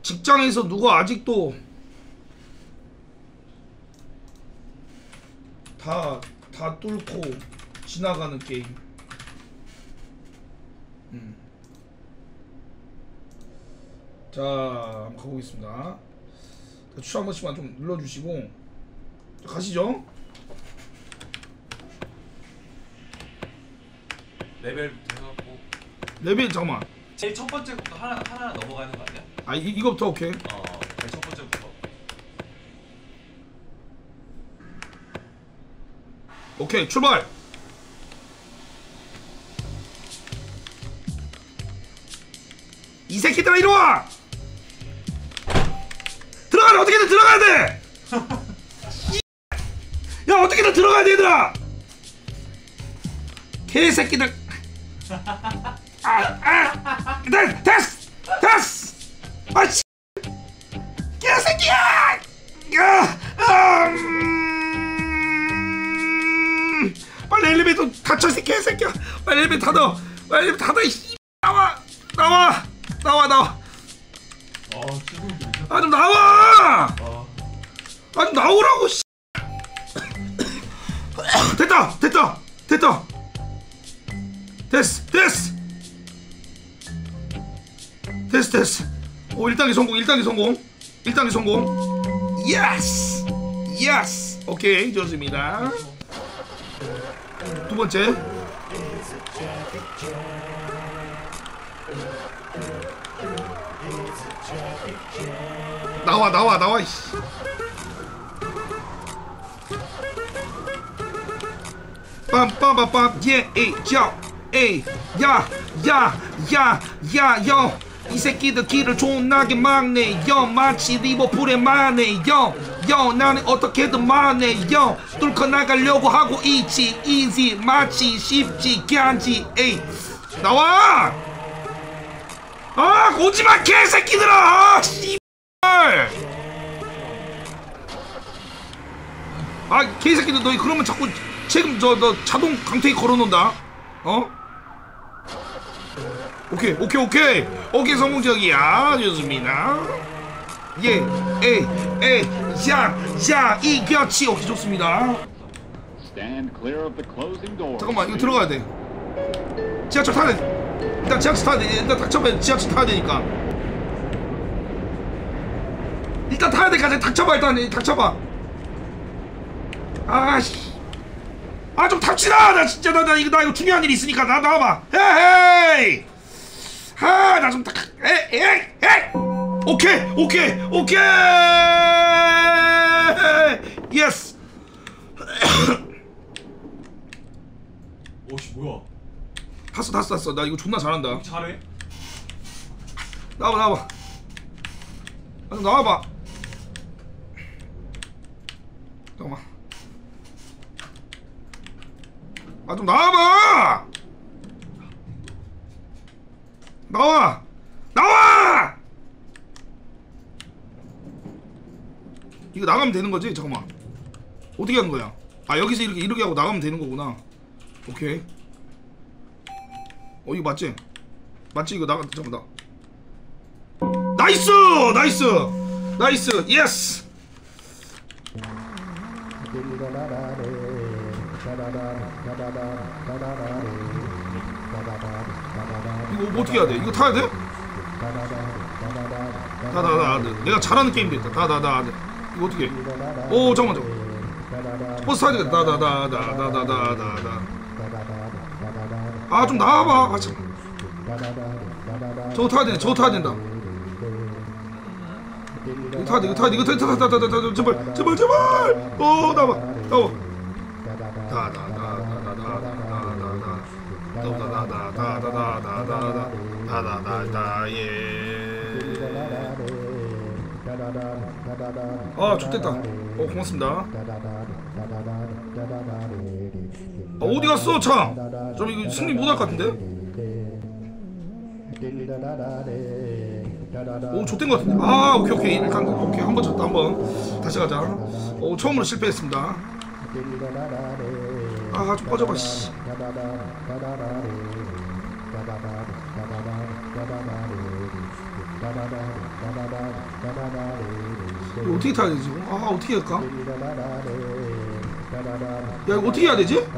직장에서 누가 아직도 다 뚫고 지나가는 게임. 자, 한번 가보겠습니다. 추천 한 번씩만 좀 눌러주시고. 자, 가시죠. 레벨부터 해갖고. 레벨 잠깐만. 제일 첫 번째부터 하나 넘어가는 거 아니야? 아, 이거부터 오케이. 제일 첫 번째부터. 오케이, 출발. 이 새끼들아, 이리 와. 들어가래. 어떻게든 들어가야 돼. 야, 어떻게든 들어가야 돼, 얘들아. 개새끼들. 됐어. 아씨, 개새끼야. 빨리 엘리베이터 닫혀, 이 개새끼야. 빨리 엘리베이터 닫아. 빨리 엘리베이터 닫아. 이 나와. 아, 좀 나와. 아, 좀 나오라고. 씨. 됐다. 됐어. 오, 1단계 성공. 예스. 오케이, 좋습니다. 두 번째. 나와. 이씨. 빰빰빰빰. 야, 이 새끼들 길을 존나게 막네. 마치 리버풀의 마네. 나는 어떻게든 막네. 뚫고 나가려고 하고 있지. easy, 마치 쉽지 간지. 나와. 아, 오지마 개새끼들아. 씨발. 아, 개새끼들, 너 그러면 자꾸 지금 너 자동 강퇴기 걸어놓는다. 오케이, 성공적이야. 좋습니다. 이겼지. 오케이, 좋습니다. 잠깐만, 이거 들어가야 돼. 지하철 타야 돼. 일단 지하철 타야 돼. 일단 닥쳐봐. 지하철 타야 되니까. 일단 타야 돼. 닥쳐봐. 일단 닥쳐봐. 아씨. 아, 좀 탑시다. 나 진짜 나 이거 중요한 일 있으니까 나와봐. 헤이. 나 좀 에이. 오케이. 예스. 오씨, 뭐야? 탔어. 나 이거 존나 잘한다. 잘해? 나와봐. 좀 나와봐. 잠깐만. 좀 나와봐. 나와. 이거 나가면 되는 거지? 잠깐만. 어떻게 하는 거야? 아, 여기서 이렇게 하고 나가면 되는 거구나. 오케이. 이거 맞지? 이거 잠깐만. 나이스. 예스. 이거 뭐 어떻게 해야 돼? 이거 타야 돼? 내가 잘하는 게임 됐다. 이거 어떻게 해? 오, 잠깐만. 버스 타야 되겠다. 아, 좀 나와봐. 아, 참. 저거 타야 된다. 이거 타야 돼. 제발. 나와. 아, 좋겠다. 고맙습니다. 어디 갔어, 차? 좀 이거 승리 못할 것 같은데? 오, 좆된 것 같은데? 아, 오케이. 일단, 오케이. 한 번 졌다, 한번. 다시 가자. 처음으로 실패했습니다. 아, 좀 꺼져봐, 씨. 이거 어떻게 타야 되지? 아 어떻게 할까? 야 이거 어떻게 해야 되지?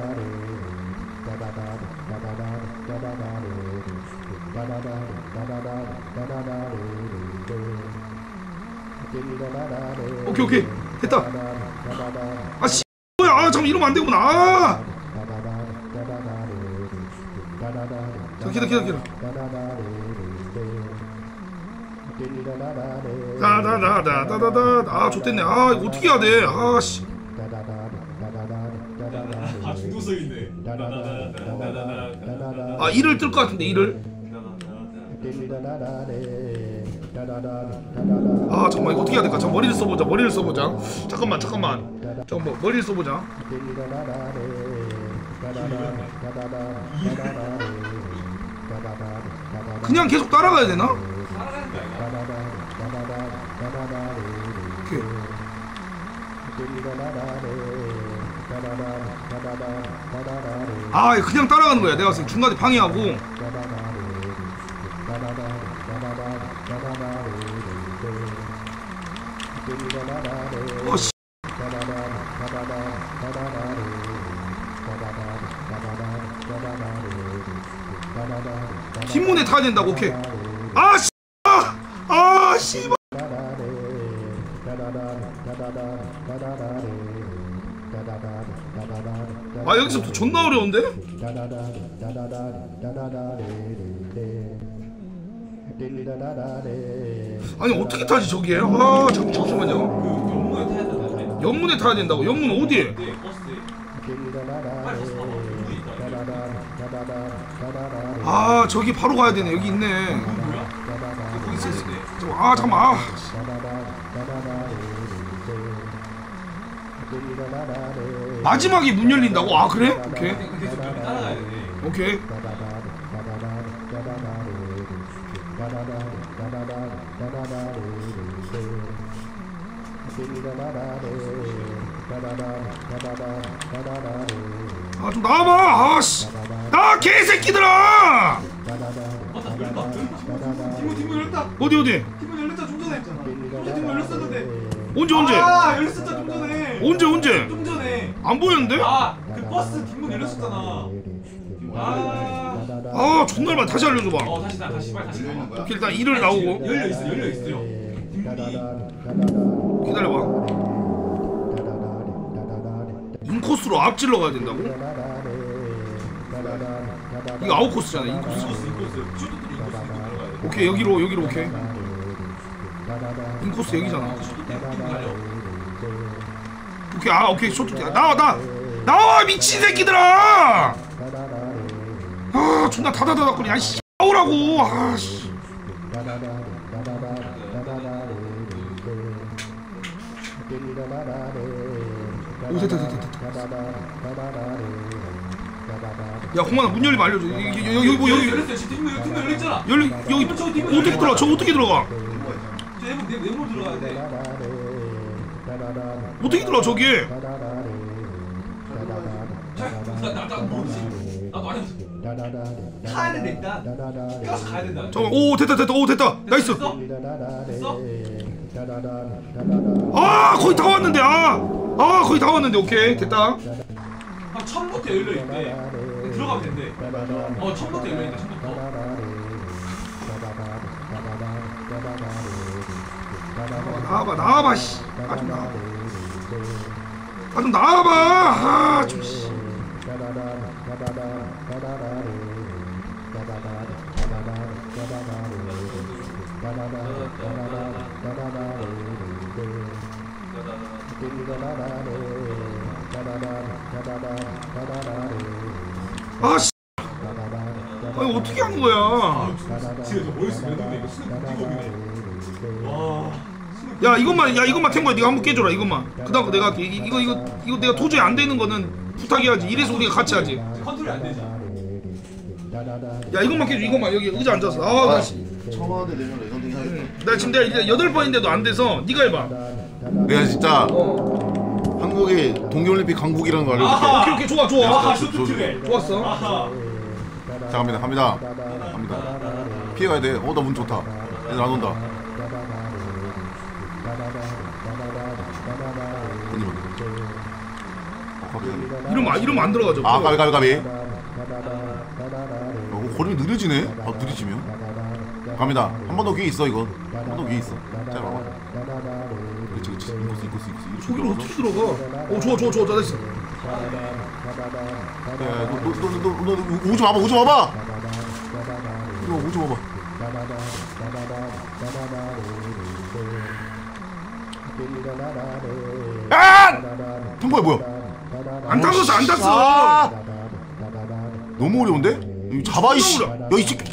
오케이 오케이 됐다. 아씨 뭐야? 아 잠깐 이러면 안 되구나. 아. 자 기다려. 다다다다다다다. 아 좋댔네. 아 이거 어떻게 해야 돼? 아씨. 아 중독성 있네. 아 이를 뜰 것 같은데 이를. 아 잠깐만 이거 어떻게 해야 될까? 잠깐 머리를 써보자. 잠깐만 잠깐만 머리를 써보자. 그냥 계속 따라가야 되나? 따라가는 거 아니야? 오케이. 아 그냥 따라가는 거야. 내가 봤을 때 중간에 방해하고. 어씨. 뒷문에 타야 된다고. 오케이. 아 씨. 아 씨발. 아 여기서부터 존나 어려운데? 아니 어떻게 타지 저기에? 아 잠시만요. 연문에 타야 된다는데? 연문에 타야 된다고? 연문 어디에? 네, 버스에. 빨리 가서 봐봐. 연문에 있다. 아 저기 바로 가야 되네. 여기 있네. 뭐야? 거기 있어. 아 잠깐만. 마지막에 문 열린다고? 아 그래? 오케이. 계속 따라가야 돼. 오케이. 아 좀 나와봐. 아씨 나 개새끼들아. 팀문 열렸다. 어디 팀문 열렸다. 좀 전에 했잖아. 팀문 열렸었는데. 언제 아 열렸었다 좀 전에. 언제 좀 전에. 안 보였는데? 그 버스 뒷문 열렸었잖아. 아 존나 얼마 다시 알려줘봐. 다시 빨리 다시. 오케이, 일단 일을 나오고 열려 있어요. 뒷문이. 기다려봐. 인코스로 앞질러 가야 된다고? 이거 아웃코스잖아. 인코스. 인코스. 슈터들이 인코스 들어가야 돼. 오케이 여기로 오케이. 인코스 여기잖아. 오케이 오케이 쇼트 나와 미친 새끼들아. 아 존나 다다다다거리. 아씨 나오라고. 아씨. 오 됐다. 야 홍만아 문 열리면 알려줘. 여기 뭐 여기 열렸어요. 지금 뒷문 열렸잖아. 여기 어떻게 들어가? 저 어떻게 들어가? 저 내부 들어가야 돼. 어떻게 들어가 저기에? 나 모르지. 나도 안 했어. 타야 된다 일단. 껴서 가야 된다. 잠깐. 오 됐다. 나이스. 됐어? 아 거의 다 왔는데. 거의 다 왔는데. 오케이 됐다. 처음부터 열려 있대. 들어가면 된대. 처음부터 열려 있대. 처음부터. 나와봐 씨. 좀 나와봐. 좀 씨. 아 씨. 아니 어떻게 하는 거야? 지금 저 머릿속 몇 이거 수능 무기고기네. 와. 야 이것만 탱고야. 네가 한번 깨줘라 이것만. 그다음 내가 할게. 이거 내가 도저히 안 되는 거는 부탁해야지. 이래서 우리가 같이 하지. 컨트롤이 안 되지. 야 이것만 깨줘. 이것만 여기 의자 앉아서. 나 청와대 내년에 이건 해야겠다. 나 지금 내가 8번인데도 안 돼서 네가 해봐. 내가 진짜 한국이 동계올림픽 강국이라는 거 알려줄게. 오케이 좋아. 쇼트트랙. 좋았어. 자 갑니다. 피해가야 돼. 나 문 좋다. 애들 안 온다. 이러면 안 들어가죠. 아 가비. 걸음이 느려지네. 아 느려지면. 갑니다. 한 번 더 기회 있어 이거. 한 번 더 기회 있어. 자 봐봐. 그렇지. 이코스. 저기로 어떻게 들어가? 좋아 됐어. 너 오지 마봐. 오지 마봐. 아! 탱고야 뭐야? 안 탔어. 아! 너무 어려운데? 이거 잡아 이씨. 야 이 새끼.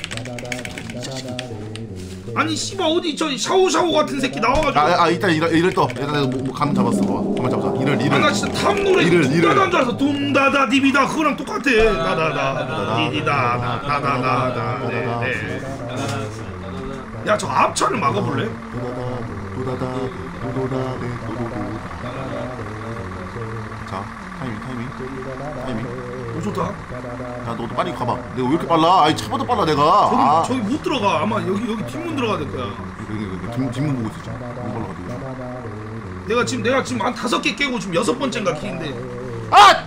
아니 씨발 어디 저 샤오 같은 새끼 나와가지고. 일단 이를 떠. 일단 내가 감 잡았어. 가만 잡자. 이를. 나 진짜 탑 노래 둠다다인 줄 알았어. 둠다다 디비다 그거랑 똑같아. 다다다 디디다 다다다다. 네. 야 저 앞차를 막아볼래? 자 타이밍. 오 좋다. 야 너도 빨리 가봐. 내가 왜 이렇게 빨라? 아니 차보다 빨라 내가. 저기 못 들어가. 아마 여기 뒷문 들어가야 될 거야. 뒷문 보고 있어. 너무 빨라. 내가 지금 한 5개 깨고 지금 6번째인가 키인데. 아!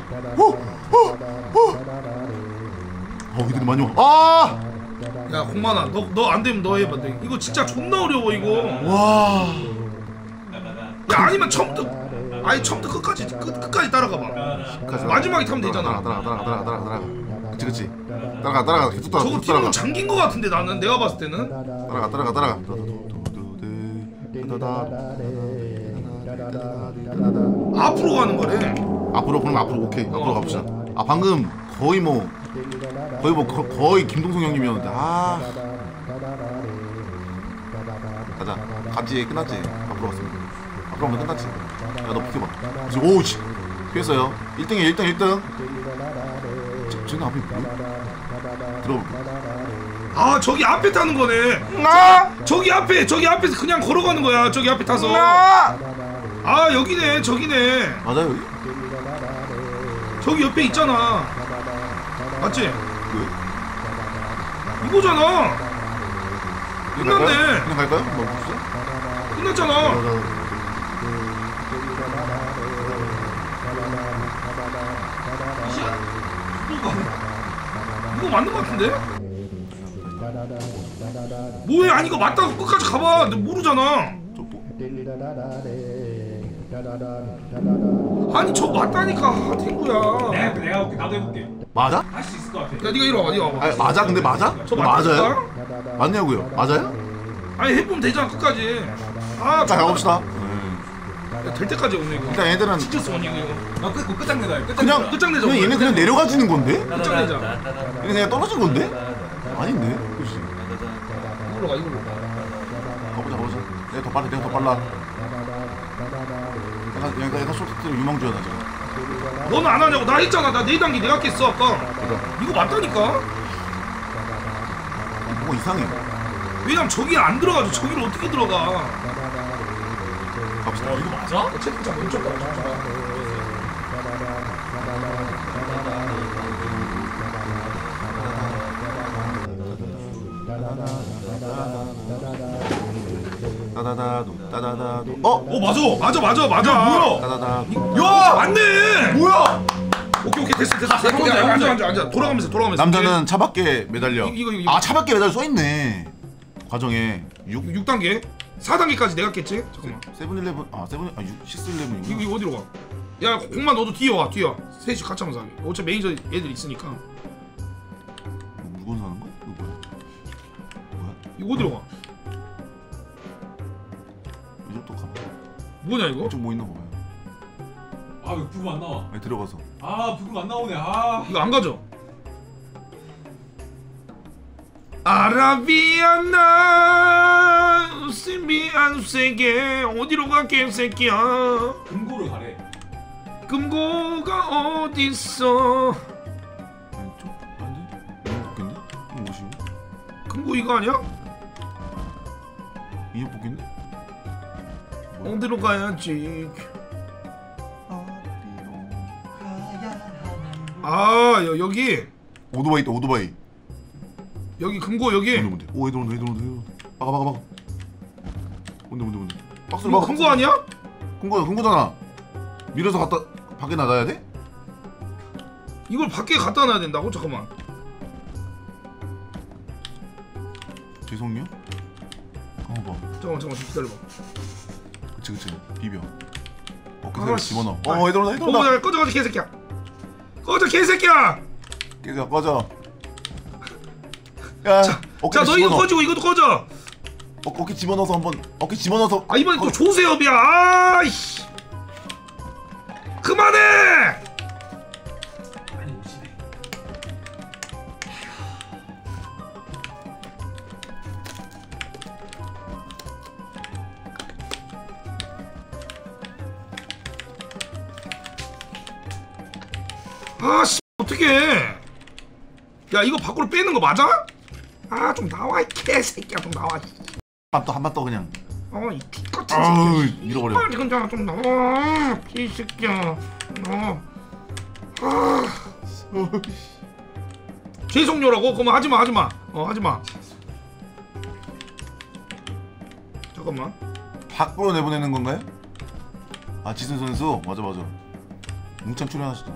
이들이 많이 와. 아! 야 홍만아 너 안 되면 너 해봐. 이거 진짜 존나 어려워 이거. 와. 야 아니면 처음부터 끝까지 따라가봐. 마지막에 타면 되잖아. 따라가. 그치. 따라가. 계속 따라가. 저거 뒤로 잠긴 거 같은데 나는 내가 봤을 때는. 따라가. 앞으로 가는 거래. 앞으로 오케이. 앞으로 가봅시다. 아 방금 거의 김동성 형님이었는데. 아. 가자. 갔지 끝났지. 앞으로 갔습니다. 앞으로 가면 끝났지. 야 너 비켜봐. 오우씨 피했어요. 1등이야 1등. 쟤는 앞에 뭐야? 들어볼게. 아 저기 앞에 타는 거네. 저기 앞에서 그냥 걸어가는 거야. 저기 앞에 타서. 아 여기네 저기네. 맞아요 여기? 저기 옆에 있잖아. 맞지? 왜? 이거잖아. 끝났네. 그냥 갈까요? 뭐 없어? 끝났잖아. 이거 맞는 거 같은데? 뭐해? 아니 이거 맞다고 끝까지 가봐. 너 모르잖아. 아니 저 맞다니까. 탱구야. 내가 해볼게. 나도 해볼게. 맞아? 할 수 있을 것 같아. 야 니가 이리 와봐. 니가 와봐. 아니, 맞아? 근데 맞아? 저 맞아요? 맞다니까? 맞냐고요? 맞아요? 아니 해보면 되잖아 끝까지. 자 가봅시다. 야, 될 때까지 오네 이거. 일단 얘들은 진짜 쏘니 이거. 끝장내자. 그냥 끝장내자. 얘네 그냥 내려가지는 건데? 끝장내자. 얘네 그냥 떨어진 건데? 아닌데? 그렇지. 이걸로 가 이걸로. 가보자. 내가 더 빨라. 얘가 쇼트트를 유망주야 나 지금. 너는 안 하냐고. 나 했잖아. 나 4단계 내가 깼어 아까. 이거 맞다니까. 뭐가 이상해. 왜냐면 저기 안 들어가죠. 저기를 어떻게 들어가. 갑시다. 이거 맞아? 채팅창 왼쪽 가. 따다다도. 맞아. 뭐야? 따다다. 야 맞네. 뭐야? 오케이 됐어. 앉아. 돌아가면서. 남자는 차밖에 매달려. 이거. 아 차밖에 매달려 써있네. 과정에 6단계? 4단계까지 내가 깼지? 잠깐만. 세븐일레븐 611이구나. 이거 어디로 가? 야 공만 너도 뒤에 와. 셋이 같이 하면서 하게. 어차피 매니저 애들 있으니까. 물건 사는 거? 이거 뭐야? 이거 어디로 가? 이쪽도 가. 뭐냐 이거? 이쪽 뭐 있나 봐요. 아 왜 부금 안 나와? 아니 들어가서. 아 부금 안 나오네. 아. 이거 안 가죠? 아라비아나 우스미안 세계 어디로 갈게 새끼야. 금고를 가래. 금고가 어딨어? 왼쪽? 아니? 이거 뽑겠네? 이거 뭐시고? 금고 이거 아니야? 이거 뽑겠네? 어디로 가야지? 아 여기 오토바이 있다 오토바이. 여기 금고 여기. 뭔데? 오 애들 온다. 막아. 뭔데 박스를 이거 막 큰 거 아니야? 큰 거잖아. 밀어서 갖다 밖에 나가야 돼? 이걸 밖에 갖다 놔야 된다고? 잠깐만. 죄송요? 봐. 잠깐만 좀 기다려봐. 그치 비벼. 그대로 아씨. 집어넣어. 아. 얘들아 꺼져 개새끼야. 꺼져 개새끼야. 깨자 꺼져. 야, 자 너 이거 집어넣어. 꺼지고 이것도 꺼져. 어깨 집어넣어서 한번 어깨 집어넣어서. 아 이번엔 또 조세업이야. 아이씨. 그만해. 아니 오시네. 아씨 어떡해. 야 이거 밖으로 빼는 거 맞아? 아 좀 나와 이 개새끼야 좀 나와. 한 번 더 그냥. 이 X같은 아우 새끼야. 밀어버려. 아 이건 좀 나와 이 새끼야. 죄송요라고? 그러면 하지마 하지마. 하지마. 잠깐만. 밖으로 내보내는 건가요? 아 지순 선수 맞아. 뭉참 출연하시잖아.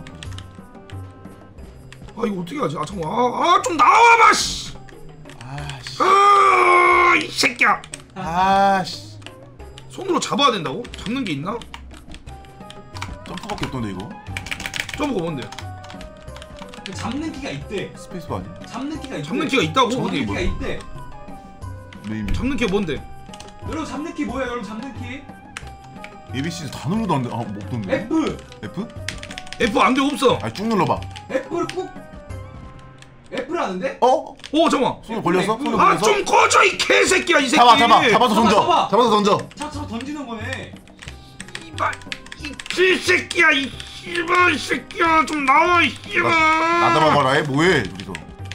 아 이거 어떻게 하지? 아 잠깐만. 좀 나와봐 씨. 아씨. 이 새끼야. 아씨. 손으로 잡아야 된다고? 잡는 게 있나? 점프밖에 없던데 이거. 점프가 뭔데? 그 잡는 키가 있대. 스페이스바 아니야? 잡는 키가 있대. 잡는 키가 있다고? 잡는 어디? 키가 있대. 메인. 잡는 키가 뭔데? 여러분 잡는 키 뭐야? 여러분 잡는 키? ABC 다 눌러도 안 돼. 못 던데. F. F? F 안 돼 없어. 아니 쭉 눌러봐. F를 꾹. F라는데? 오 잠깐만. 손을 벌렸어? 손을 아 벌렸어? 좀 꺼져 이 개새끼야 이 새끼. 잡아서 던져. 잡아. 잡아서 던져. 차 던지는 거네. 이발 이 개새끼야 이 씨발 이 새끼야 좀 나와 이 씨발. 나다봐봐라 해. 뭐해 여기서.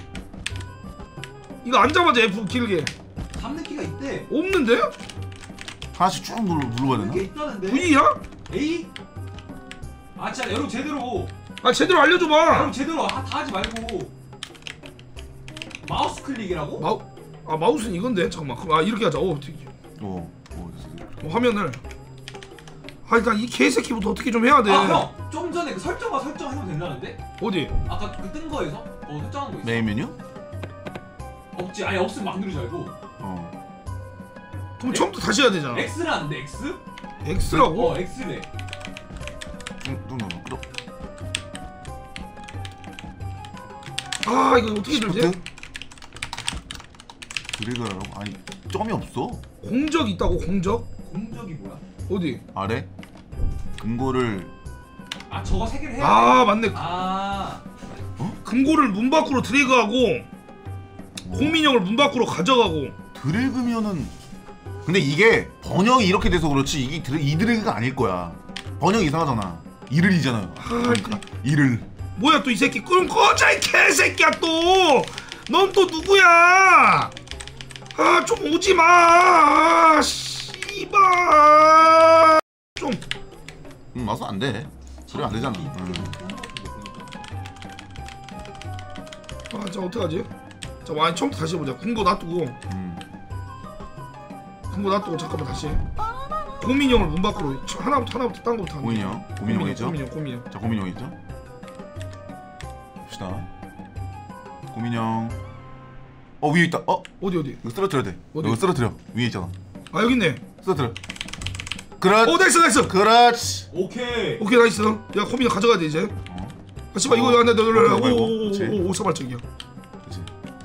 이거 안 잡아줘 F 길게. 잡는 키가 있대. 없는데? 하나씩 쭉 눌러봐야 이게 되나? 있다는데. V야? A? 아 진짜 여러분 제대로. 아 제대로 알려줘봐. 여러분 제대로 다 하지 말고. 마우스 클릭이라고? 마우스는 이건데 잠깐만. 그럼 이렇게 하자. 되게. 화면을. 일단 이 개새끼부터 어떻게 좀 해야 돼. 형! 좀 전에 그 설정해도 된다는데? 어디? 아까 그 뜬 거에서? 설정한 거 있어? 메인 메뉴? 없지. 아니 없으면 막 누르지 말고. 그럼 처음부터 다시 해야 되잖아. X라는데 X? X라고? X래. 이거 어떻게 들지? 드래그라고? 아니 점이 없어. 공적 있다고 공적? 공적이 뭐야? 어디? 아래? 금고를 저거 세 개를 해야 돼? 맞네. 금고를 문 밖으로 드래그하고 공민형을 문 밖으로 가져가고. 드래그면은 근데 이게 번역이 이렇게 돼서 그렇지 이게 이 드래그가 아닐 거야. 번역이 이상하잖아. 이를이잖아요. 그러니까 이를. 뭐야 또 이 새끼. 그럼 꺼져 이 개새끼야 또. 넌 또 누구야? 좀 오지마. 씨발. 좀. 와서 안 돼. 그래 안 되잖아. 자 어떡하지? 자 완 처음부터 다시 해보자. 궁고 놔두고. 궁고 놔두고 잠깐만 다시 해. 고민형을 문 밖으로 하나부터 딴 거부터 하는 거야. 고민형이죠? 고민형. 자 고민형이죠? 봅시다. 고민형. 위에 있다. 어디? 이거 쓰러뜨려야 돼. 어디? 이거 쓰러뜨려. 위에 있잖아. 여기 있네. 쓰러뜨려. 그렇지. 나이스. 그렇지. 오케이 나이스. 야 고민형 가져가야 돼 이제. 씨발 이거 안돼. 오 사발적이야. 그렇지.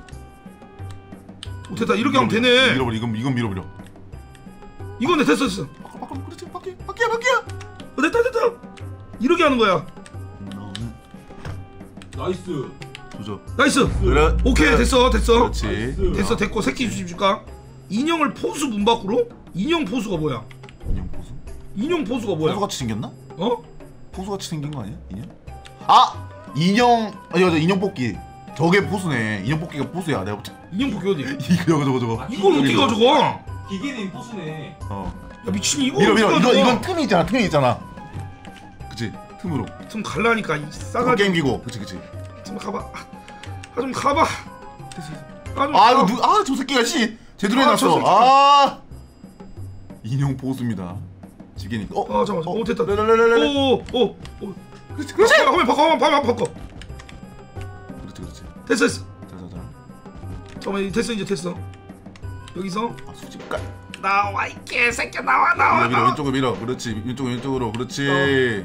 됐다. 이렇게 하면 되네. 밀어버려. 이건 밀어버려. 이거네. 됐어. 밖으로 그렇지. 밖이야. 됐다. 이렇게 하는 거야. 너는 나이스 조져. 나이스. 그래. 오케이 됐어. 그렇지. 됐고 새끼 주십니까? 인형을 포수 문 밖으로? 인형 포수가 뭐야? 인형 포수가 뭐야? 포수같이 생겼나? 포수같이 생긴 거 아니야? 인형? 인형. 인형 뽑기. 저게 포수네. 인형 뽑기가 포수야. 내가 볼 때. 인형 포기 어디? 저거. 이걸 어떻게 가져가? 기계는 포수네. 야 미친 이거 밀어. 이건 틈이 있잖아. 그치? 틈으로. 좀 갈라니까 이 싸가지. 게임 기고. 그치. 좀 가봐. 좀 가봐. 이거 저 새끼가 제대로 해놨어. 인형 보수입니다. 지게니까. 잠깐만. 됐다. 오. 그렇지. 화면 바꿔. 그렇지. 됐어. 자. 잠깐만, 됐어. 이제 됐어. 여기서 수직가. 나와 이 개새끼야. 나와. 밀어. 왼쪽으로 밀어. 그렇지. 왼쪽으로. 그렇지.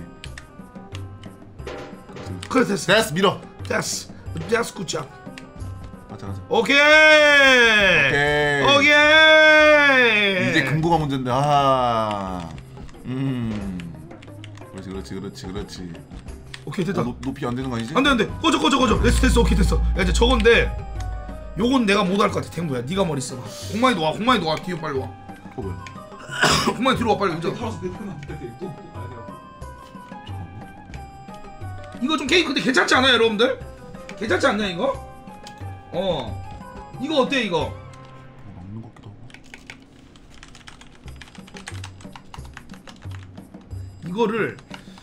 그래, 됐어. 됐어. 밀어. 됐어 굿잡. 가자. 오케이. 이제 금고가 문제인데. 그렇지. 오케이, 됐다. 높이 안 되는 거 아니지? 안돼. 꺼져. 됐어. 오케이, 됐어. 야, 이제 저건데 요건 내가 못 할 것 같아. 탱구야, 네가 머리 써봐. 공만이 와. 뒤로 빨리 와. 뭐야? 공만이 뒤로 와 빨리. 이거 좀 게임 근데 괜찮지 않아요, 여러분들? 괜찮지 않냐 이거? 이거 어때 이거? 막는 것 같기도 하고. 이거를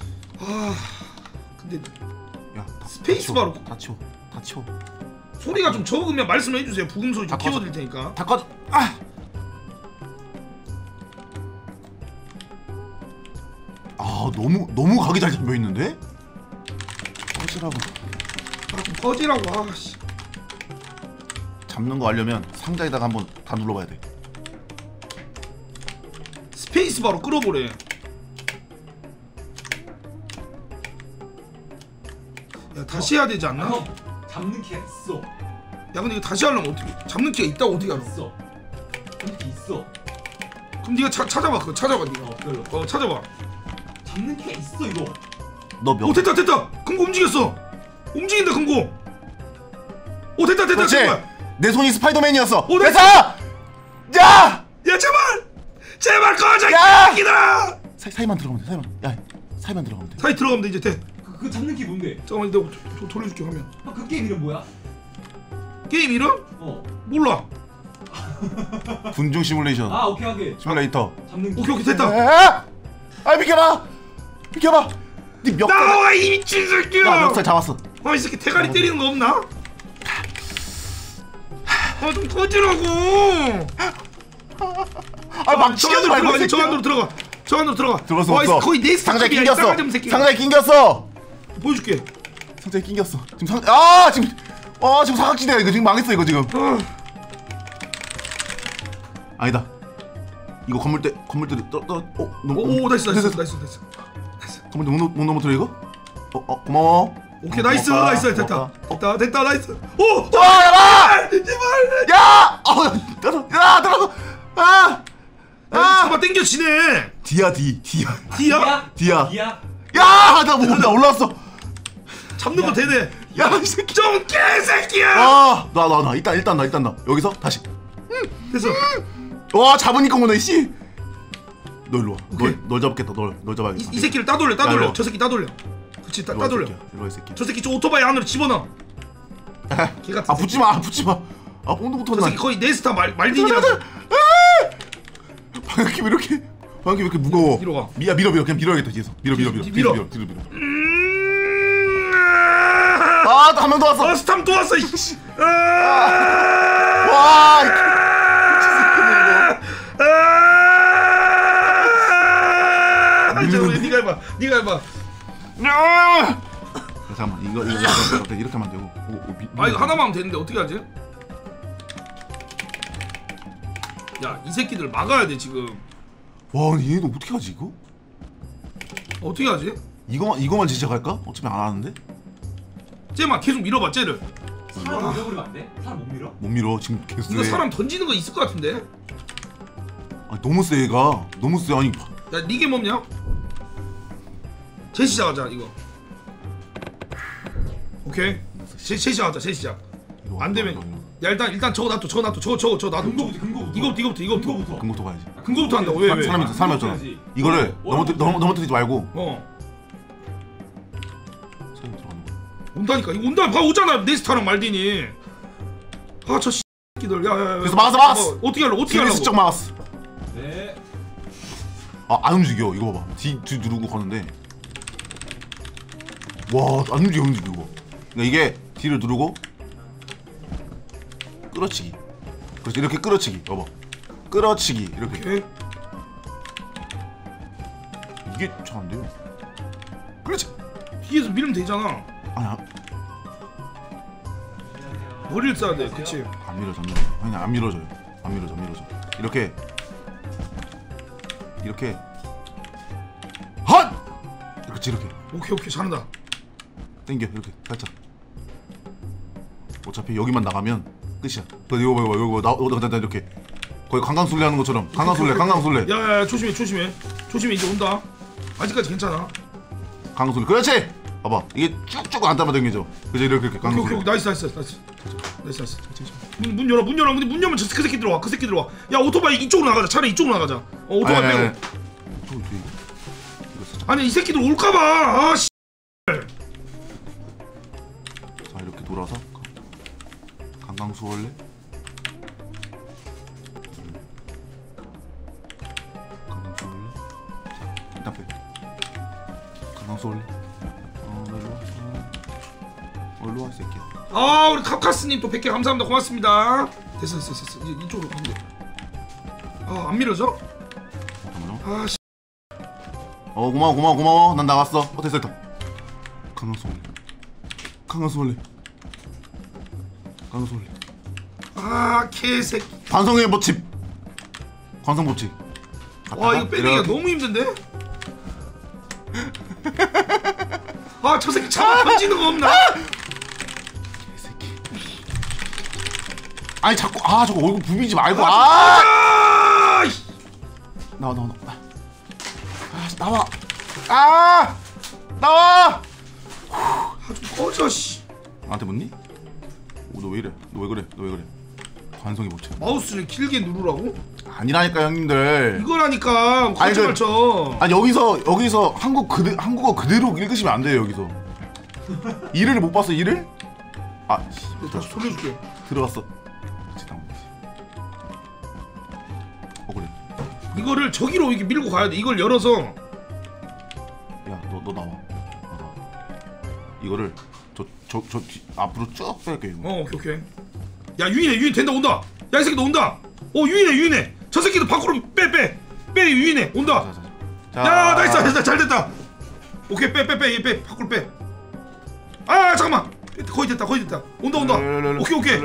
근데 야, 스페이스 바로 다 치워. 소리가 좀 적으면 말씀해 주세요. 부금 소리 좀 다 꺼져. 키워드릴 테니까. 다 꺼져. 너무 각이 잘 잡혀 있는데? 꺼지라고. 좀 꺼지라고. 씨. 잡는 거 하려면 상자에다가 한번 다 눌러봐야 돼. 스페이스 바로 끌어보래. 야, 다시 해야 되지 않나? 형 잡는 키가 있어. 야, 근데 이거 다시 하려면 어떻게? 잡는 키가 있다고 어떻게 알아? 있어. 잡는 키 있어. 그럼 네가 찾아봐. 그거 찾아봐 네가. 기다려. 찾아봐. 잡는 키가 있어 이거. 너 몇? 됐다. 금고 움직였어. 움직인다 금고. 됐다. 그렇지. 금고야. 내 손이 스파이더맨이었어. 됐어. 됐어. 야! 야, 제발 꺼져. 야! 이기다. 사이만 들어가면 돼. 사이만 들어가면 돼. 사이 들어가면 돼. 이제 돼. 그 잡는 키 뭔데? 잠깐만, 내가 돌려줄게 화면. 그 게임 이름 뭐야? 게임 이름? 몰라. 군중 시뮬레이션. 오케이 하게. 시뮬레이터. 잡는 키. 오케이 됐다. 비켜봐. 네 멱살. 나와 이 미친 새끼야. 나 멱살 잡았어. 이 새끼 대가리 때리는 거 없나? 좀 꺼지라고. 막 치켜지 말고. 저 안으로 들어가. 들어갈 수 없어. 거의 내 상자에 스타일이야. 낑겼어. 이 새끼. 상자에 낑겼어. 보여줄게. 상자에 낑겼어. 지금 지금 사각지대야 이거. 지금 망했어 이거 지금. 아니다. 이거 건물대 너무. 나이스. 건물대 못 넘어뜨려 이거? 고마워. 오케이, 나이스. 됐다. 나이스. 제발. 야! 들어가. 잡아 당겨지네. 디야. 디야? 야! 나 올라왔어. 잡는 거 되네. 야, 이 새끼. 좀 개새끼야. 나 일단 나. 여기서 다시. 됐어. 와, 잡으니까 오네, 씨. 너 일로 와. 오케이. 널 잡겠다. 널 잡아야겠다. 이 새끼를 따돌려. 야, 저 새끼 따돌려. 그렇지, 일로 와, 따돌려. 일로 와, 이 새끼. 저 새끼 저 오토바이 안으로 집어넣어. 개 같은 새끼. 붙지 마. 본드부터 저 새끼 거의 네스타 말딘이라고. 방향키 왜 이렇게 무거워? 뒤로 가. 밀어. 그냥 밀어야겠다, 뒤에서. 밀어. 뒤로 밀어. 또 한 명 더 왔어. 스탐 또 왔어. 이씨. 와, 잠깐만, 네가 해봐. 잠깐만, 이거 이렇게 하면 안 되고. 이거 하나만 하면 되는데 어떻게 하지? 야, 이 새끼들 막아야 돼 지금. 와, 얘도 어떻게 하지 이거? 어떻게 하지? 이거만 제작할까? 어차피 안 하는데? 쟤만 계속 밀어봐, 쟤를. 사람 밀어버리면 안 돼? 사람 못 밀어? 못 밀어 지금 개쎄. 이거 사람 던지는 거 있을 것 같은데? 너무 세 얘가. 너무 세. 아니. 야, 니게 뭐냐? 재시작하자 이거. 오케이. 재시작하자. 안 되면 야, 일단 저거 놔둬. 저거 놔둬. 금고부터. 금고부터 가야지. 금고부터 한다. 왜? 사람이 없잖아. 이거를 넘어뜨리지 말고. 사람이 들어가는 거야. 온다니까. 이거 온다. 봐, 오잖아. 네스타랑 말디니. 저 새끼들. 야. 그래서 막았어. 어떻게 하려고? 슬쩍 막았어. 네. 안 움직여. 이거 봐봐. D 누르고 가는데. 와, 안 움직여 이거. 그러니까 이게 D를 누르고 끌어치기. 그렇지, 이렇게 끌어치기. 봐봐. 끌어치기 이렇게. 오케이. 이게 잘 안 돼요. 그렇지. 뒤에서 밀면 되잖아. 아니야. 머리를 써야 돼. 그치? 안 밀어져. 아니 안 밀어져요. 안 밀어져. 이렇게 헛! 그렇지 이렇게. 오케이 잘한다. 땡겨 이렇게 살짝. 어차피 여기만 나가면 끝이야. 이거 나 이렇게 거의 강강술래 하는 것처럼. 강강술래. 야야 조심해 이제 온다. 아직까지 괜찮아. 강강술래. 그렇지. 봐봐 이게 쭉쭉 안 담아 당기죠. 그죠 이렇게 강강술래. 오케이 나이스. 문 열어. 근데 문 열면 그 새끼 들어와. 야 오토바이 이쪽으로 나가자. 차라리 이쪽으로 나가자. 오토바이 빼고. 아니 이 새끼들 올까봐. 아 씨. 자 이렇게 돌아서 강강수월래. 자 일단 빼. 강강수월래. 일로 와 새끼야. 아 우리 카카스님 또 100개 감사합니다. 고맙습니다. 됐어. 이제 이쪽으로 가면 돼. 안 밀어져? 잠깐만요. 아 씨. 고마워. 난 나갔어. 됐어. 강강수월래. 아 개새끼. 관성의 법칙. 관성 법칙. 와 이거 빼내기가 너무 힘든데? 아 저 새끼 차마 던지는 거 없나? 개새끼. 아니 자꾸 저거 얼굴 부비지 말고. 나와. 좀 꺼져 씨. 나한테 묻니? 너 왜 이래? 너 왜 그래? 관성의 법칙. 마우스를 길게 누르라고? 아니라니까 형님들. 이거라니까 거짓말 쳐. 아니 여기서 한국어 그대로 읽으시면 안 돼요. 여기서 일을 못 봤어. 일을? 다시 돌려줄게. 들어갔어. 그래. 이거를 저기로 이렇게 밀고 가야 돼. 이걸 열어서. 야 너 나와. 이거를 저 앞으로 쭉 뺄게. 오케이. 야 유인해 된다 온다. 야 이 새끼 너 온다. 유인해. 저 새끼도 밖으로 빼 유인해 온다. 자. 야 나이스 잘 됐다. 오케이 빼 밖으로 빼. 아 잠깐만 거의 됐다. 온다. 오케이.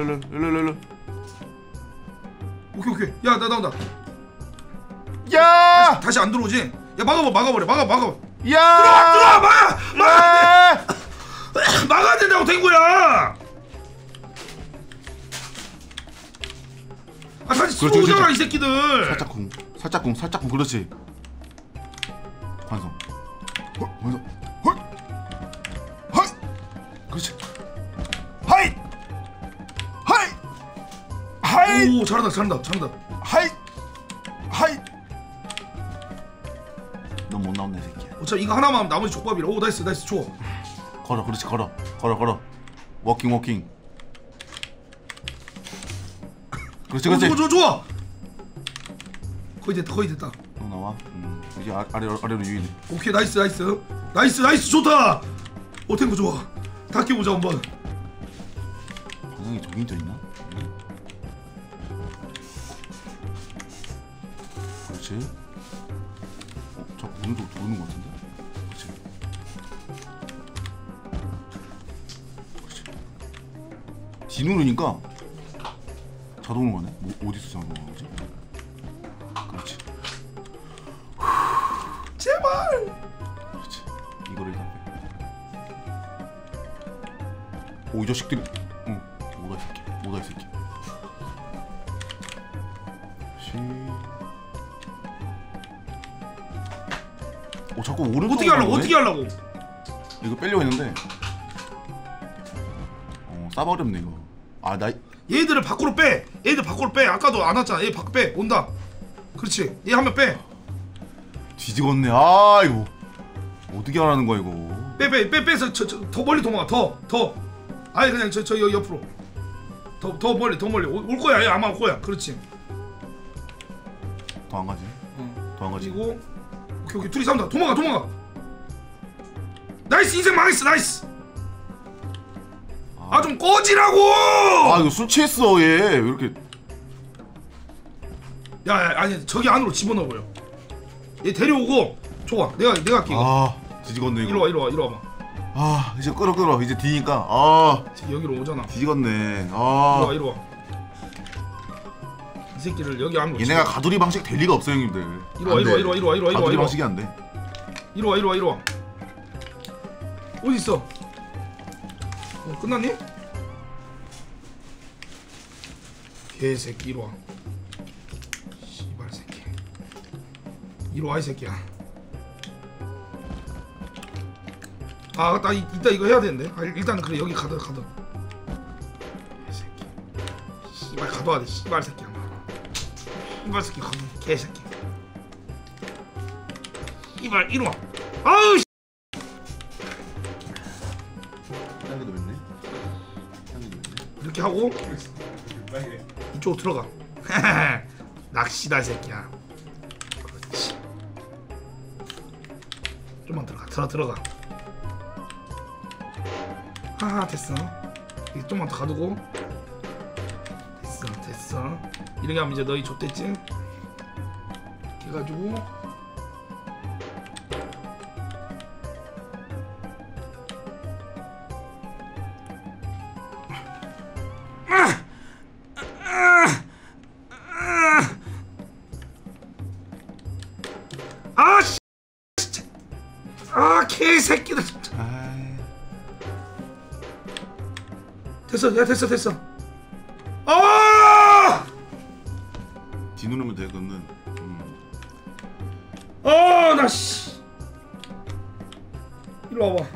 야 나 나온다. 야! 다시 안 들어오지? 야 막아버려. 야! 들어와 막아야 된다고 된 거야. 다시 들어오잖아 이 새끼들. 살짝 궁 그렇지. 관성. 그렇지. 하이. 오 잘한다. 하이. 넌 못 나온다 이 새끼야. 어차피 이거 하나만 하면 나머지 족밥이라. 오 나이스 좋아. 그렇지 걸어. 워킹. 그렇지. 좋아. 거의 됐다. 너 나와. 이제 아래로 유인해. 오케이 나이스 좋다. 탱크 좋아. 다 끼워보자 한번. 관성이 저기 있나? 그렇지. 저 오늘도 도는 것 같은데. 그렇지. D 누르니까 자동으로 가네. 어디서 자동으로 가지? 그렇지. 제발. 그렇지. 이거를 일단 빼. 이 자식들이. 뭐다 이 새끼. 자꾸 오른쪽. 어떻게 하려고? 이거 빼려고 했는데. 싸버렸네 이거. 얘들을 밖으로 빼. 아까도 안 왔잖아. 얘 밖으로 빼. 온다. 그렇지. 얘 한 명 빼. 뒤집었네. 이거 어떻게 하라는 거야 이거. 빼서 더 멀리 도망가. 더. 아니 그냥 저 옆으로. 더 멀리. 올 거야. 얘 아마 올 거야. 그렇지. 더 안 가지. 더 안 가지. 그리고 오케이 둘이 싸운다. 도망가. 나이스 인생 망했어. 나이스. 좀 꺼지라고. 이거 술 취했어 얘. 왜 이렇게. 야 아니 저기 안으로 집어넣어요. 얘 데려오고 좋아. 내가 할게 이거. 아 뒤지겠네 이리 이거. 와 이리 와 이리 와봐. 아 이제 끌어 이제 뒤니까 아 여기로 오잖아. 뒤지겠네. 이리 아 와 이리 와. 이 새끼를 여기 안 놓지. 얘네가 가두리 방식 될 리가 없어 형님들. 이리 와 이리 와 이리 와 이리 와 이리 와 이리 와 가두리 이리 와. 방식이 안 돼. 이리 와 이리 와 이리 와. 어디 있어? 끝났니? 개새끼 이리 와. 씨발 새끼. 이리 와 이 새끼야. 아, 나 이따 이거 해야 되는데. 아, 일단 그래 여기 가둬. 개새끼. 씨발 가둬야 돼. 씨발 새끼야. 씨발 새끼 가둬. 개새끼. 씨발 이리 와. 아우. 향기도 있네. 향기도 있네. 이렇게 하고 이쪽으로 들어가. 낚시다 이 새끼야. 그렇지. 좀만 들어가. 하하 됐어. 이거 좀만 더 가두고. 됐어. 이렇게 하면 이제 너희 좆됐지? 이렇게 해가지고 아씨. 아 개새끼들 진짜. 됐어. 아! 뒤 누르면 돼 그거는. 나 씨. 이리 와봐.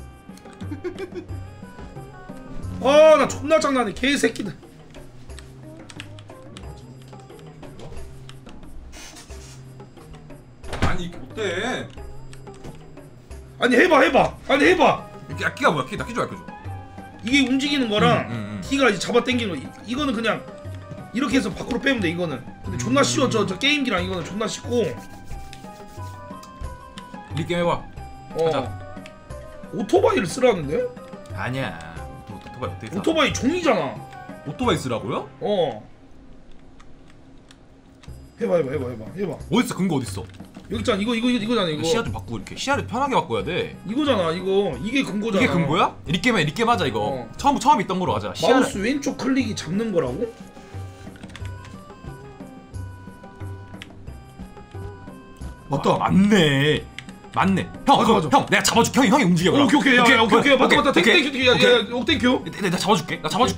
나 존나 장난해 개새끼들. 아니 이게 못돼. 아니 해봐. 이게 키가 뭐야? 나 키 좀 알려줘. 이게 움직이는 거랑 키가 이제 잡아 당기는 거. 이거는 그냥 이렇게 해서 밖으로 빼면 돼 이거는. 근데 존나 쉬워. 저 게임기랑 이거는 존나 쉽고. 이 게임 해봐. 가자. 오토바이를 쓰라는데? 아니야. 오토바이 어떻게 써? 오토바이 종이잖아. 오토바이 쓰라고요? 해봐. 어딨어? 근거 어딨어? 여기 있잖아. 이거잖아 이거. 시야 좀 바꾸고 이렇게 시야를 편하게 바꿔야 돼. 이거잖아 이거. 이게 근거잖아. 이게 근거야? 리게임 하자 이거. 처음 있던 거로 하자. 마우스 왼쪽 클릭이 잡는 거라고? 맞다. 맞네. 형 내가 잡아줄게. 형이 움직여. 오케이. 야, 맞다. 땡큐. 야, 땡큐. 내가 잡아줄게.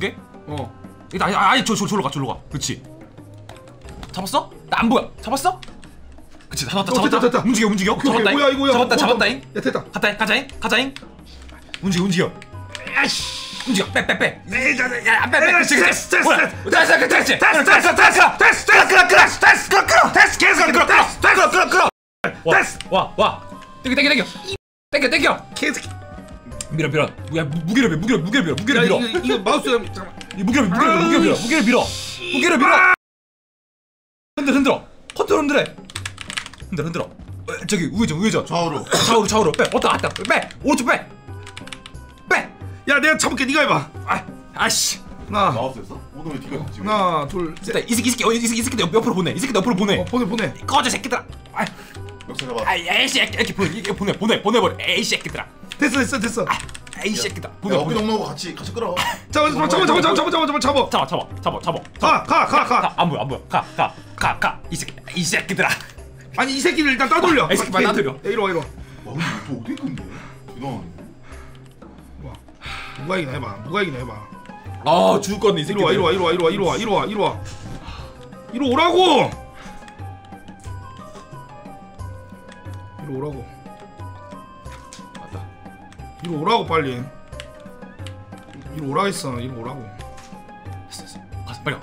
아니 저로 가. 그렇지. 잡았어? 나 안 보여. 잡았어? 그렇지. 잡았다. 됐다. 움직여. 오케이, 뭐야 이거야. 잡았다잉. 야 됐다. 가자잉. 움직여. 야씨. 움직여. 빼. 야, 빼. 됐어. 와. 땡겨. 개새끼. 밀어. 야 무게를 밀어. 이거 마우스 잠깐만. 무게를 밀어. 흔들어. 컨트롤 흔들어. 저기 우회전. 좌우로 빼. 왔다. 빼. 오른쪽 빼. 야 내가 잡을게. 네가 해봐. 아씨. 마우스였어? 오늘 왜 뒤가 지금? 하나 둘 셋. 이 새끼 옆으로 보내. 보내. 꺼져 새끼들아. 역사 잡아. 에이 새끼 보내버려. 에이 새끼들아. 됐어. 에이 새끼다. 야 어깨 넘나고 같이 끌어. 잡아. 가. 안 보여. 가. 이 새끼들아. 아니 이 새끼를 일단 따돌려. 이 새끼 빨리 따돌려. 이리 와. 와 근데 또 어디 있는데? 대단하네. 누가 이기나 해봐. 아 죽을 건데 이 새끼. 이리 와. 이리 오라고. 맞다. 이리 오라고 빨리. 이리 오라 했어. 이리 오라고. 됐어. 가서 빨리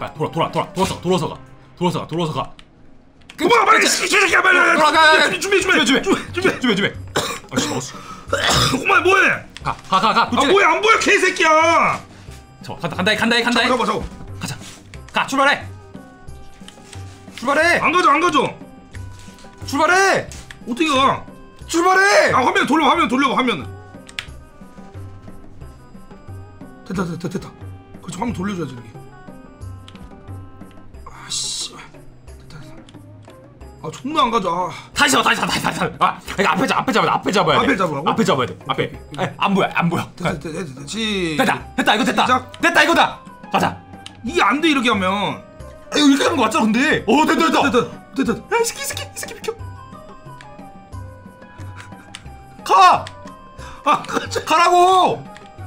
돌아서 가. 그만 빨리 시키야 빨리. 돌아가. 준비. 아씨 넣었어. 그만 뭐해? 가. 뭐야 안 보여 개새끼야. 간다. 잡아. 가자. 가 출발해. 안 가져. 출발해. 어떻게 가? 출발해. 화면 돌려. 됐다. 그렇지 화면 돌려줘야지 이렇게. 아씨. 됐다. 아 존나 안 가져. 아. 다시 잡아. 아 이거 앞에 잡아야 돼. 앞에 잡아야 돼. 앞에 잡으라고? 앞에 잡아야 돼. 앞에. 안 보여. 됐다. 됐다 이거 됐다. 시작. 됐다 이거다. 가자. 이게 안 돼 이렇게 하면. 아, 이거 이렇게 하는 거 맞잖아 근데. 됐다. 됐다. 야 이 새끼 비켜. 가. 아 가자. 가라고.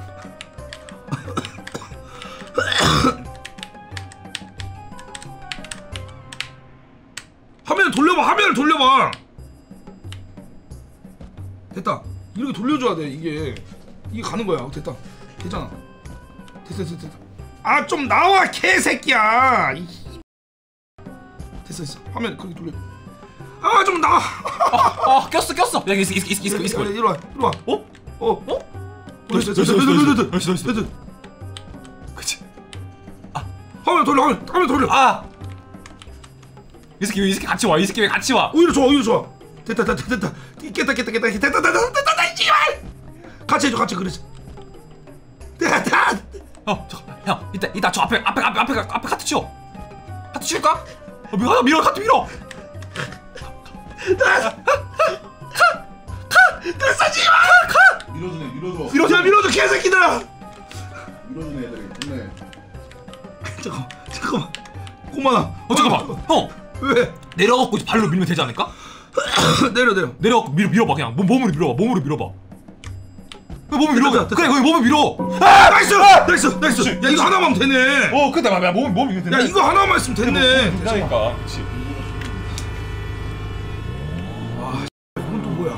화면을 돌려봐. 됐다. 이렇게 돌려줘야 돼. 이게 가는 거야. 됐다. 됐잖아. 됐어. 아 좀 나와 개새끼야. 됐어. 화면 그렇게 돌려. 아 좀 나와. 꼈어. 야 있어. 이리 와. 됐어. 그치. 화면 돌려. 아. 이 새끼 같이 와. 이 새끼 왜 같이 와? 오히려 좋아. 됐다. 깼다. 됐다. 이발. 같이 해줘. 그렇지. 됐다. 형 이따 저 앞에 카트 치워. 카트 치울까? 밀어 카트 밀어. 됐어 지마. 밀어줘 개새끼들아. 밀어주네 애들이. 좋네. 잠깐만. 꼬마나. 잠깐만. 형 왜? 내려갖고 발로 밀면 되지 않을까? 내려. 내려갖고 밀어봐 그냥. 몸으로 밀어봐. 몸으로 밀어. 됐다. 그래 거기 몸을 밀어. 아 나이스. 야 이거 하나만 하면 되네. 근데 야 몸 이거 야 이거 하나만 했으면 됐네. 되니까. 그렇지. 이건 또 뭐야?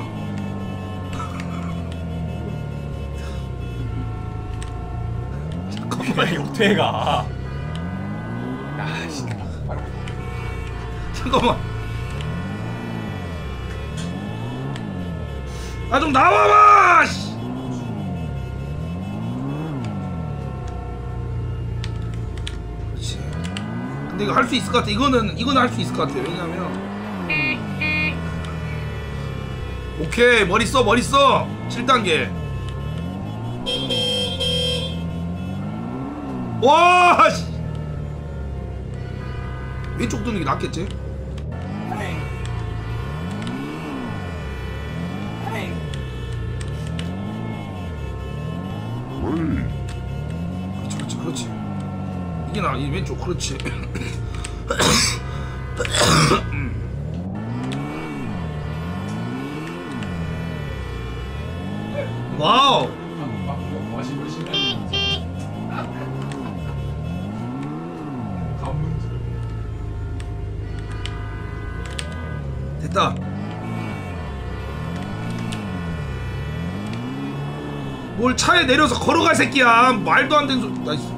잠깐만 이거 어떻게 가? 잠깐만. 아 좀 나와봐. 그렇지. 근데 이거 할 수 있을 것 같아. 이거는 할 수 있을 것 같아. 왜냐면 오케이 머리 써 7단계. 와 씨. 왼쪽 도는 게 낫겠지? 그렇지. 이게 나, 이 왼쪽, 그렇지. 와우. 됐다. 뭘 차에 내려서 걸어갈 새끼야. 말도 안 되는 소리. 나이스.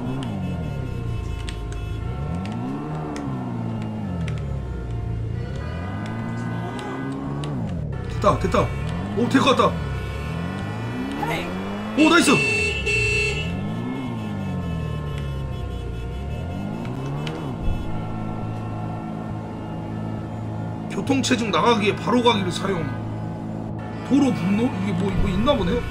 됐다. 오, 될 것 같다. 오, 나이스. 교통체증 나가기에 바로 가기를 사용. 도로 분노? 이게 뭐 있나 보네.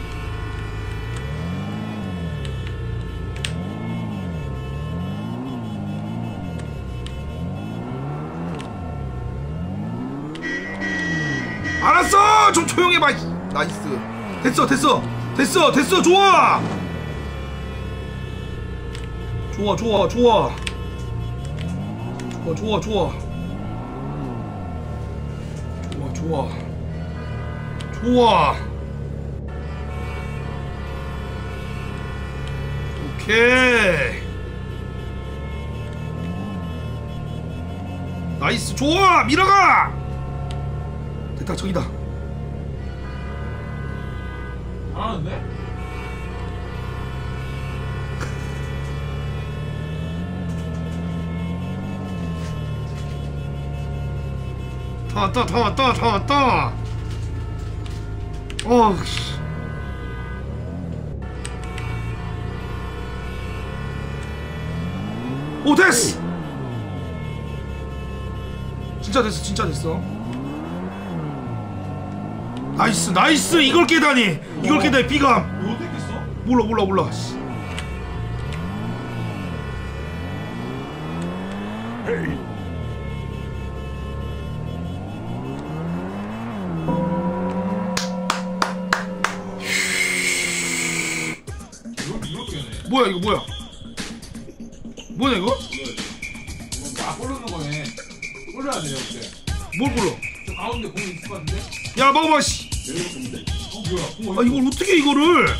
알았어! 좀 조용해봐. 나이스. 됐어. 좋아. 오케이. 나이스. 좋아. 밀어가. 됐다. 저기다. 잘하는데? 다 왔다. 어. 오, 됐어. 진짜 됐어. 나이스. 이걸 깨다니. 비감. 이거 어떻게 깼어? 몰라. 뭐야 이거 뭐야? 뭐냐 이거? 아 꼴르는 거네. 꼴려야 돼요 그때. 뭘 골라? 저 가운데 공이 있을 것 같은데? 야 먹어봐 씨. 뭐야? 아 이걸 어떻게 이거를?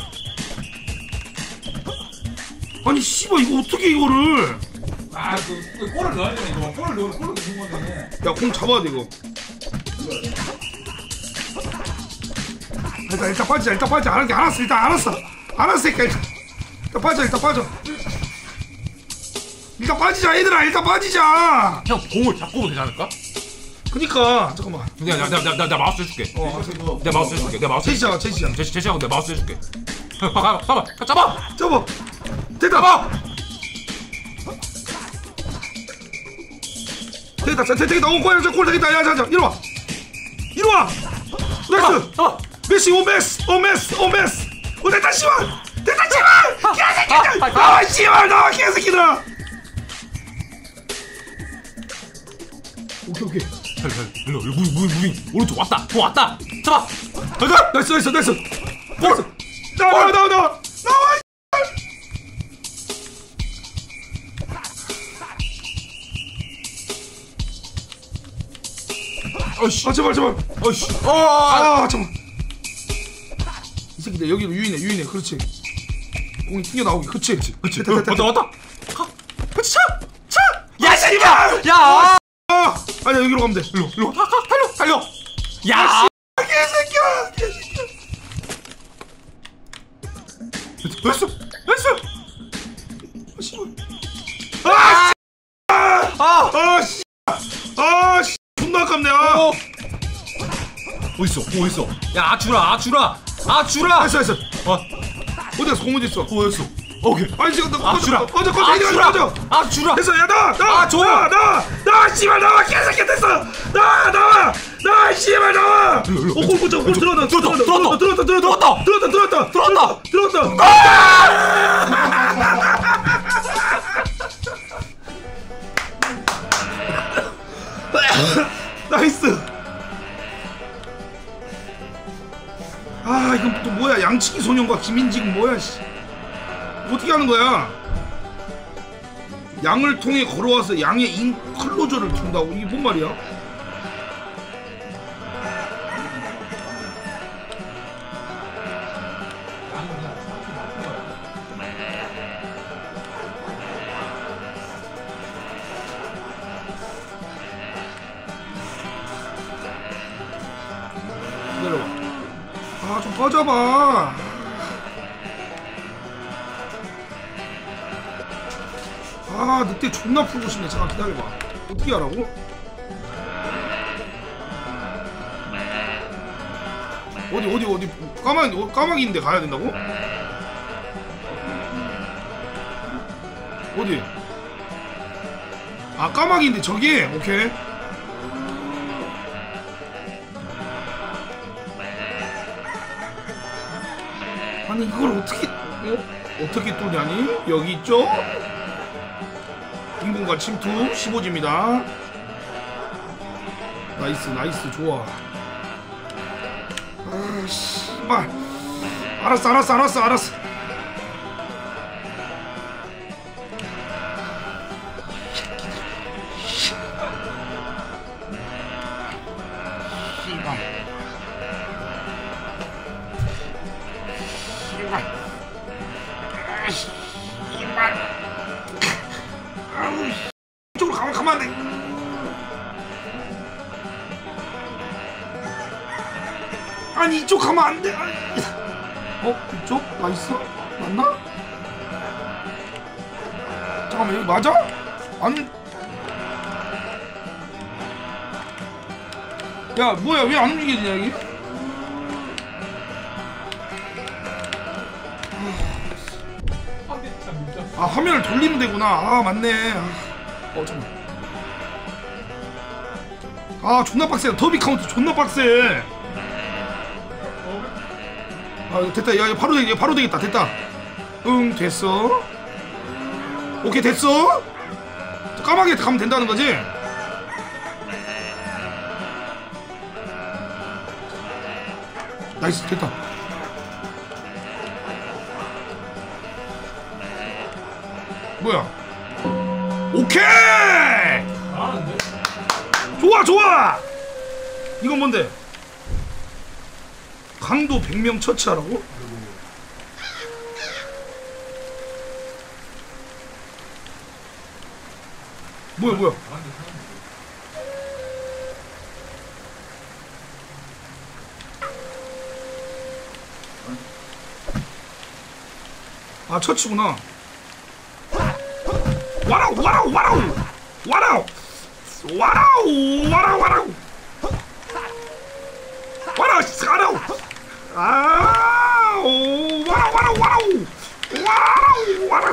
아니 씨발 이거 어떻게 이거를? 아그 골을 넣어야 되네 이거. 골을 넣으면 골을 넣는 거네. 야 공 잡아야 돼 이거. 일단 빠지자 일단 빠지자. 알았어 일단 알았어 일단 빠져 일단 빠져. 일단 빠지자 얘들아 일단 빠지자. 형 공을 잡고 오면 되지 않을까? 그니까 잠깐만. 내가 마우스 해줄게. 내가 마우스 해줄게. 내가 마우스. 제시장. 제시하고 내가 마우스 해줄게. 잡아. 잡아. 됐다. 잡아. 되겠다. 골 되겠다. 야, 이리 와. 나이스. 메시, 메스. 됐다, 씨발. 개새끼들. 아, 씨발, 나와, 개새끼들아. 오케이. 일로 무빙. 오른쪽 왔다. 잡아. 나이스. 나와. 어이씨. 아, 제발. 어이씨. 잠깐만. 이 새끼들 여기로 유인해. 그렇지. 공이 튕겨 나오게. 그렇지. 됐다. 왔다. 그렇지. 차. 야, 씨발. 야. 아니야, 여기로 가면 돼. 일로. 달려. 야. 개새끼야. 됐어. 씨. 존나 아깝네. 어딨어? 야, 아주라. 됐어. 어디 갔어? 공 어디 있어? 어딨어? 오케이. 아니 지금 아주라. 꺼져. 됐어. 야 나. 좋아. 나 씨발 나와 개새끼 됐어. 나 씨발 나와. 골 들어왔다. 나이스. 아 이건 또 뭐야? 양치기 소년과 김인직 뭐야? 씨. 어떻게 하는 거야? 양을 통해 걸어와서 양의 인클로저를 준다고? 이게 뭔 말이야? 기다려봐. 아 좀 꺼져봐. 아 늑대 존나 풀고 싶네. 잠깐 기다려봐. 어떻게 하라고? 어디 까마귀인데 가야 된다고? 어디? 아 까마귀인데 저기? 오케이. 아니 이걸 어떻게 뚫냐니? 여기 있죠? 빈공간 침투 15지입니다. 나이스 좋아. 아 씨발. 알았어. 이쪽으로 가면 안 돼. 아니 이쪽 가면 안 돼. 이쪽? 나이스? 맞나? 잠깐만 여기 맞아? 아니 야 뭐야 왜 안 움직이냐 여기? 아 화면을 돌리면 되구나. 아 맞네. 잠깐만. 아 존나 빡세. 더비 카운트 존나 빡세. 아 됐다. 야 바로 되겠다. 됐다. 응 됐어. 오케이 됐어. 까마귀에 가면 된다는 거지? 나이스 됐다. 뭐야? 오케이! 좋아 좋아! 이건 뭔데? 강도 100명 처치하라고? 뭐야? 아 처치구나. 와라우 와라우 와라우 와라우 와라우 와라우 와라우 와라우 와라우 아우 와라우 와라우 와라우 와라우 와라우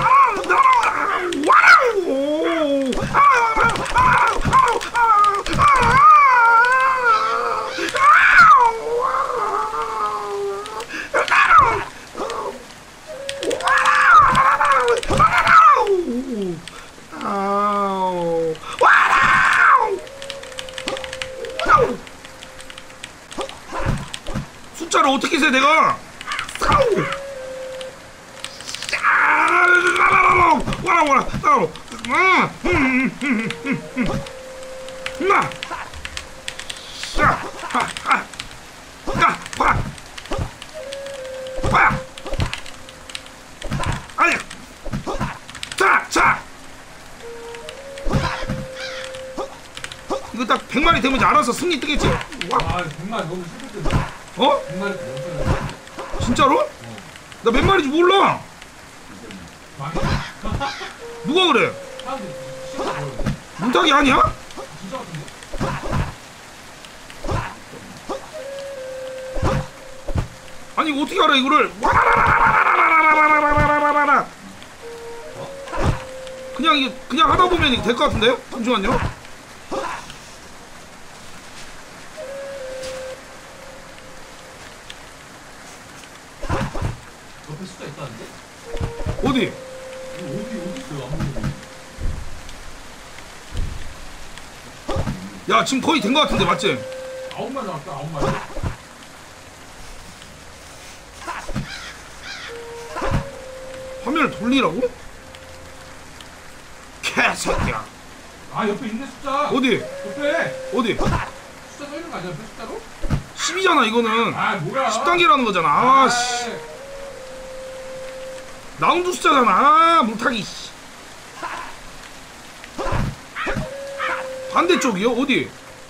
숫자를 어떻게 세 내가? 아니야. 자. 이거 딱 100마리 되면 이제 알아서 승리 뜨겠지. 와. 아 100마리 너무 슬플 텐데. 어? 100마리 너무 진짜로? 나 몇 마리인지 몰라. 누가 그래? 문탁이 아니야? 진짜 같은데? 아니 이거 어떻게 알아 이거를? 와라라라라라라라라라라라라라. 그냥 하다 보면 이게 될 것 같은데요? 잠시만요. 옆에 숫자 있다는데? 어디? 어디 있어요? 아무도. 야 지금 거의 된 것 같은데 맞지? 9마리 나왔다. 9마리. 화면을 돌리라고? 개새끼야. 아 옆에 있네 숫자. 어디? 옆에 어디? 숫자 써 있는 거 아니야? 옆에 숫자로? 10이잖아 이거는. 아 뭐야? 10단계라는 거잖아. 아씨. 라운드 숫자잖아. 아 물타기. 반대쪽이요? 어디?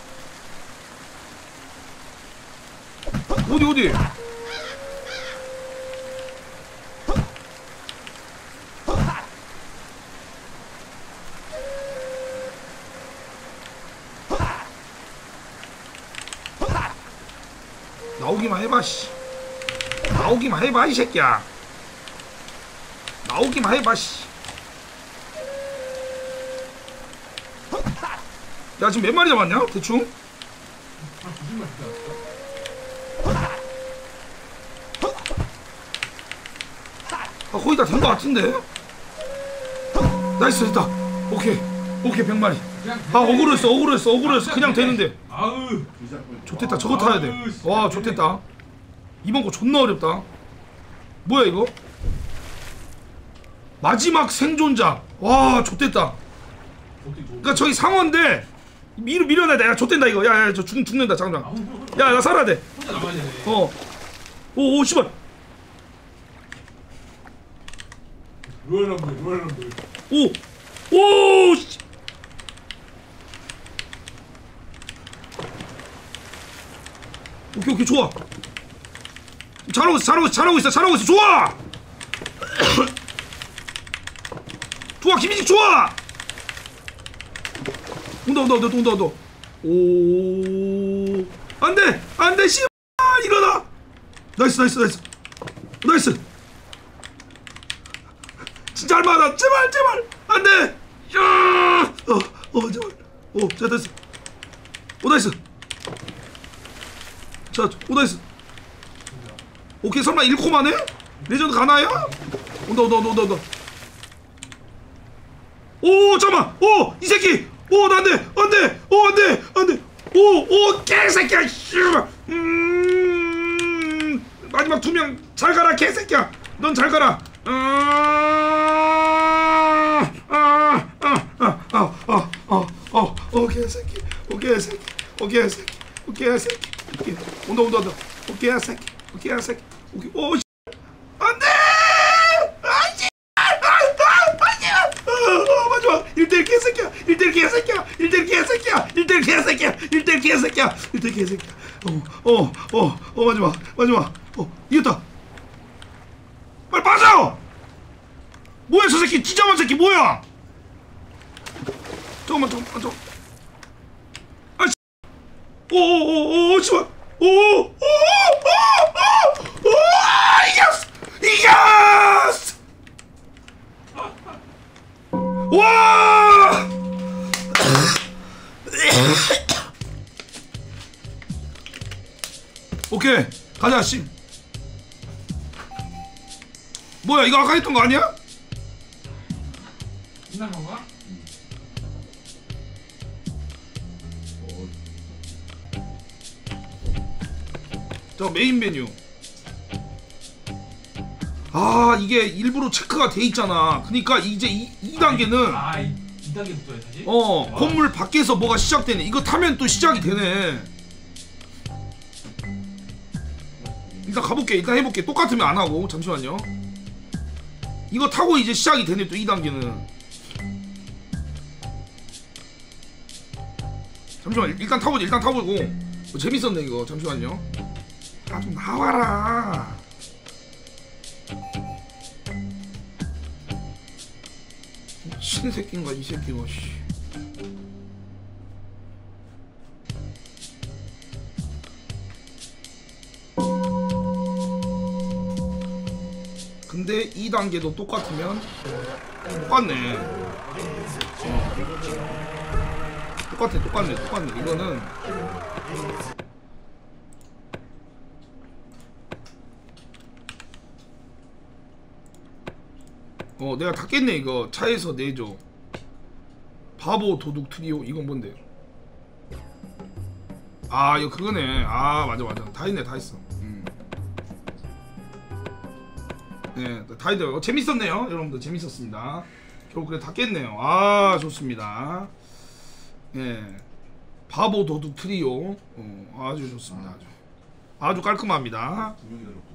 어디? 나오기만 해봐 씨. 나오기만 해봐 이 새끼야. 나오기만 해봐 씨. 야 지금 몇 마리 잡았냐? 대충? 한 90마리 숫자. 아 거의 다 된 거 같은데? 나이스 됐다. 오케이 100마리. 아 억울했어 그냥 되는데. 아우. 좋댔다. 저거 타야 돼. 와 좋댔다. 이번 거 존나 어렵다. 뭐야 이거? 마지막 생존자. 와 좋댔다. 그니까 저기 상어인데 밀어내야 돼. 야 좋댄다 이거. 야야 저 죽는다. 잠깐만. 야 나 살아야 돼. 혼자 남아야 되네. 오 씨발. 로얄럼블. 오 씨. 오케이 좋아. 잘하고 있어. 좋아. 좋아 김민식 좋아. 온다. 오 안돼 씨발 일어나. 나이스. 진짜 할만하다. 제발 안돼. 야 제발. 자 됐어. 나이스. 자 나이스. 오케이 설마 1코만 해? 레전드 가나요? 온다. 오 잠깐만. 이 새끼. 나 안돼. 안돼. 오 개새끼야. 씨발. 마지막 2명 잘 가라 개새끼야. 넌 잘 가라. 개새끼. 개새끼. 개새끼. 개새끼. 온다. 개새끼. 개새끼. 오 씨. 안돼. 아이씨. 마지막 1대1 개새끼야. 1대1 개새끼야. 1대1 개새끼야. 1대1 개새끼야. 1대1 개새끼야. 1대1 개새끼야. 마지막. 이겼다. 빨리 빠져. 뭐야 저 새끼. 지저분 새끼 뭐야. 잠깐만. 아 씨. 오오오오 씨발. 이겼어. 와. 오케이 가자 씨. 뭐야 이거 아까 했던 거 아니야? 끝난 건가? 자 메인 메뉴. 아 이게 일부러 체크가 돼 있잖아. 그러니까 이제 2단계는 아 2단계부터야 다시? 건물 밖에서 뭐가 시작되네. 이거 타면 또 시작이 되네. 일단 가볼게. 일단 해볼게. 똑같으면 안 하고. 잠시만요. 이거 타고 이제 시작이 되네. 또 2단계는. 잠시만. 일단 타보고. 재밌었네 이거. 잠시만요. 아 좀 나와라. 미친 새끼인가 이 새끼가 씨. 근데 2단계도 똑같으면 똑같네. 똑같네. 이거는 내가 다 깼네. 이거 차에서 내줘. 바보 도둑 트리오. 이건 뭔데요? 아 이거 그거네. 아 맞아 다 했어. 네, 다 했어요. 재밌었네요 여러분들. 재밌었습니다. 결국 그래 다 깼네요. 아 좋습니다. 네, 바보 도둑 트리오. 아주 좋습니다. 아주 깔끔합니다.